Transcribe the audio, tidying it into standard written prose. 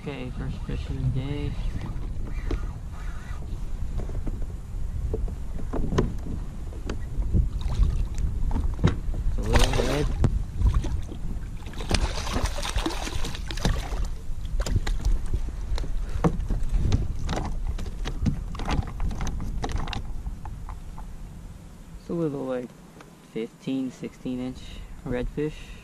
Okay, first fish of the day. It's a little red. It's a little like 15, 16 inch redfish.